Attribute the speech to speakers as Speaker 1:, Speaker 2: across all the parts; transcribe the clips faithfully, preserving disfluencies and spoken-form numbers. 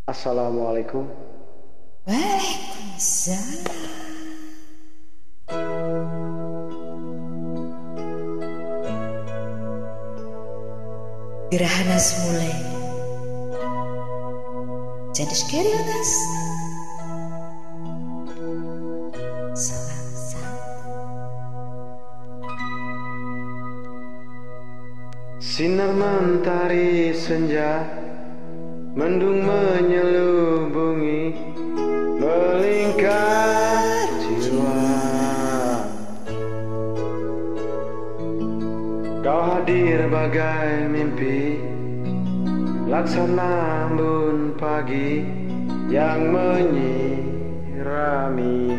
Speaker 1: Assalamualaikum.
Speaker 2: Waalaikumsalam. Gerhana mulai. Jadi sekali atas. Salam satu.
Speaker 1: Sinar mentari senja, mendung menyelubungi, melingkar jiwa. Kau hadir bagai mimpi, laksana embun pagi yang menyirami.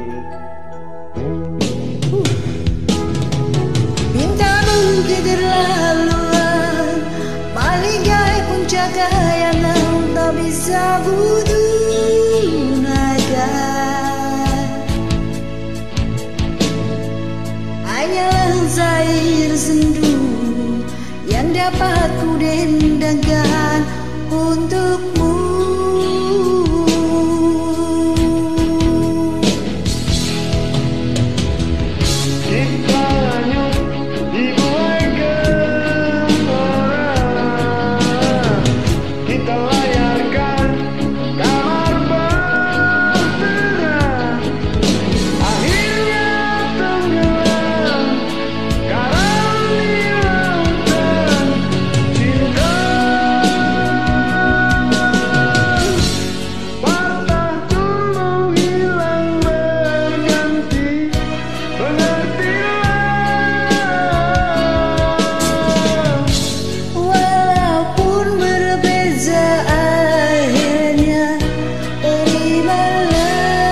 Speaker 2: Bintang keterlaluan, baligai puncak kayangan tak bisa butuh naga. Hanyalah zair sendu yang dapat ku dendangkan untukmu.
Speaker 1: Kita hanyut dibuai gembira, kita layarkan kamar bahtera. Akhirnya tenggelam karam di lautan cinta. Patah tumbuh hilang berganti,
Speaker 2: Walaupun berbeza akhirnya terimalah.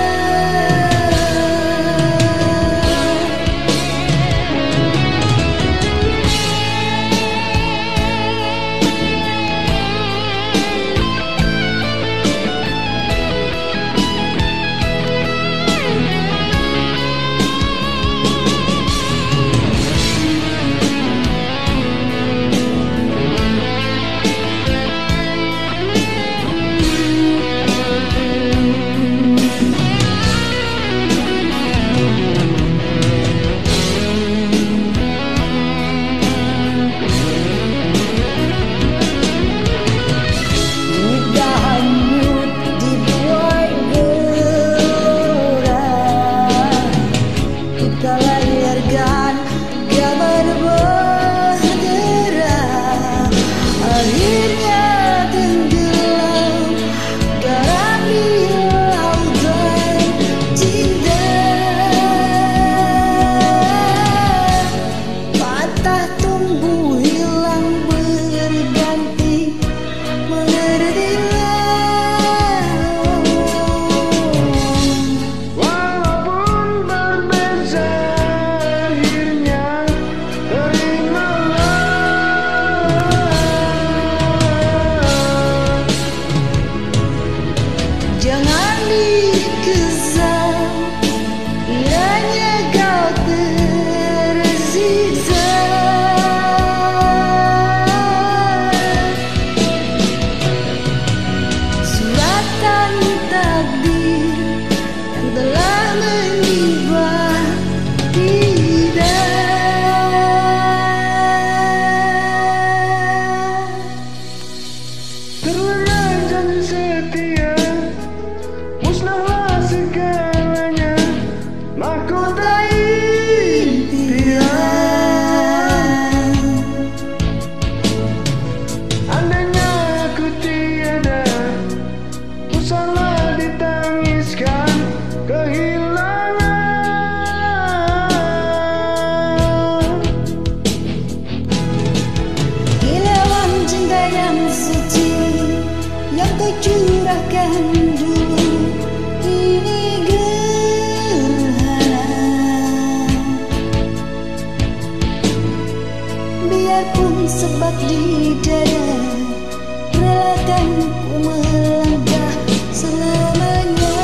Speaker 2: Kita hanyut dibuai gelora, kita layarkan gambar bahtera. Akhirnya tenggelam garam di lautan cinta. Patah tumbuh hilang berganti,
Speaker 1: walaupun berbeza akhirnya terimalah.
Speaker 2: Jangan dikesan, kiranya kau tersiksa. Suratan takdir yang telah menimpa kita.
Speaker 1: Terlena janji setia, musnahlah segalanya, mahkota impian. Andainya aku tiada, usahlah ditangiskan kehilangan.
Speaker 2: Kilauan cinta yang suci yang kau curahkan dulu, ini gerhana. Biarpun sebab di dada, relakan ku melangkah selamanya.